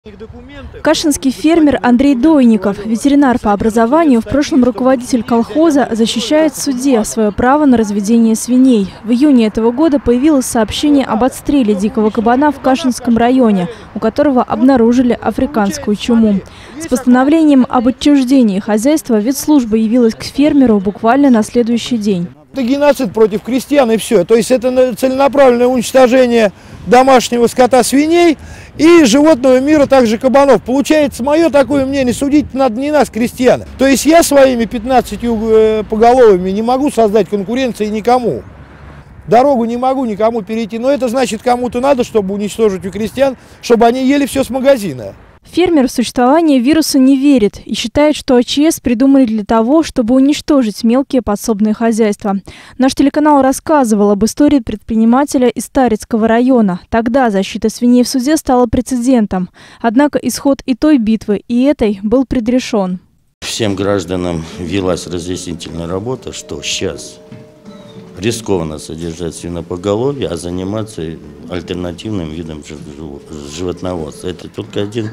Кашинский фермер Андрей Дойников, ветеринар по образованию, в прошлом руководитель колхоза, защищает в суде свое право на разведение свиней. В июне этого года появилось сообщение об отстреле дикого кабана в Кашинском районе, у которого обнаружили африканскую чуму. С постановлением об отчуждении хозяйства ветслужба явилась к фермеру буквально на следующий день. Это геноцид против крестьян и все. То есть это целенаправленное уничтожение домашнего скота, свиней и животного мира, также кабанов. Получается, мое такое мнение, судить надо не нас, крестьян. То есть я своими 15 поголовыми не могу создать конкуренции никому. Дорогу не могу никому перейти. Но это значит, кому-то надо, чтобы уничтожить у крестьян, чтобы они ели все с магазина. Фермер в существование вируса не верит и считает, что АЧС придумали для того, чтобы уничтожить мелкие подсобные хозяйства. Наш телеканал рассказывал об истории предпринимателя из Старицкого района. Тогда защита свиней в суде стала прецедентом. Однако исход и той битвы, и этой был предрешен. Всем гражданам велась разъяснительная работа, что сейчас рискованно содержать свинопоголовье, а заниматься альтернативным видом животноводства. Это только один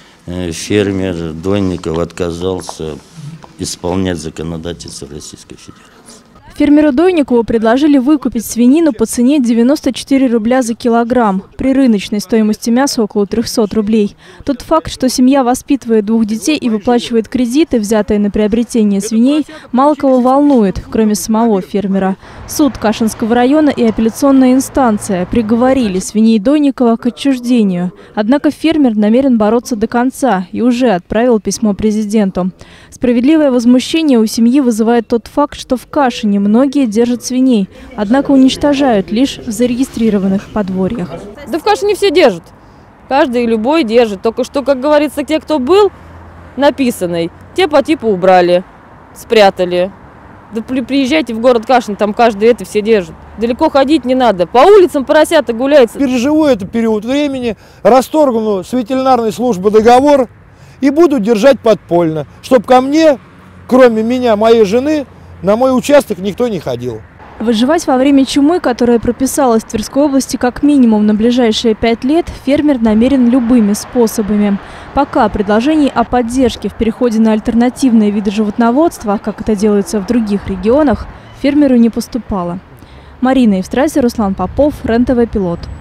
фермер Дойников отказался исполнять законодательство Российской Федерации. Фермеру Дойникову предложили выкупить свинину по цене 94 рубля за килограмм, при рыночной стоимости мяса около 300 рублей. Тот факт, что семья воспитывает 2 детей и выплачивает кредиты, взятые на приобретение свиней, мало кого волнует, кроме самого фермера. Суд Кашинского района и апелляционная инстанция приговорили свиней Дойникова к отчуждению. Однако фермер намерен бороться до конца и уже отправил письмо президенту. Справедливое возмущение у семьи вызывает тот факт, что в Кашине многие держат свиней, однако уничтожают лишь в зарегистрированных подворьях. Да в Кашине все держат. Каждый и любой держит. Только что, как говорится, те, кто был написанный, те по типу убрали, спрятали. Да приезжайте в город Кашин, там каждый это все держит. Далеко ходить не надо. По улицам поросята гуляют. Переживу этот период времени, расторгну с ветеринарной службой договор и буду держать подпольно, чтобы ко мне, кроме меня, моей жены, на мой участок никто не ходил. Выживать во время чумы, которая прописалась в Тверской области как минимум на ближайшие 5 лет, фермер намерен любыми способами. Пока предложений о поддержке в переходе на альтернативные виды животноводства, как это делается в других регионах, фермеру не поступало. Марина Евстратьева, Руслан Попов, РЕН-ТВ «Пилот».